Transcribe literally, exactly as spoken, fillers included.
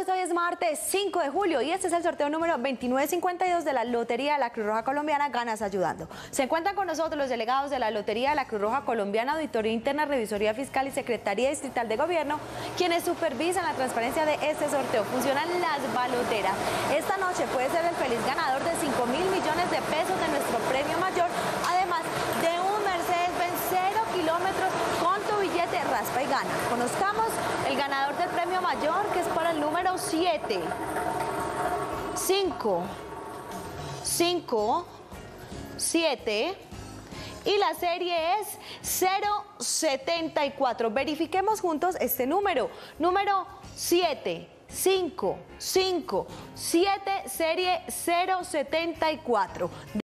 noches, hoy es martes cinco de julio y este es el sorteo número veintinueve cincuenta y dos de la Lotería de la Cruz Roja Colombiana Ganas Ayudando. Se encuentran con nosotros los delegados de la Lotería de la Cruz Roja Colombiana, Auditoría Interna, Revisoría Fiscal y Secretaría Distrital de Gobierno, quienes supervisan la transparencia de este sorteo. Funcionan las baloteras. Esta noche puede ser el feliz ganador de cinco mil millones de pesos de nuestro premio mayor, además de un Mercedes-Benz cero kilómetros con tu billete raspa y gana. Conozcamos el ganador del premio mayor, que es para el número siete. cinco, cinco, siete. Y la serie es cero setenta y cuatro. Verifiquemos juntos este número. Número siete, cinco, cinco, siete, serie cero setenta y cuatro.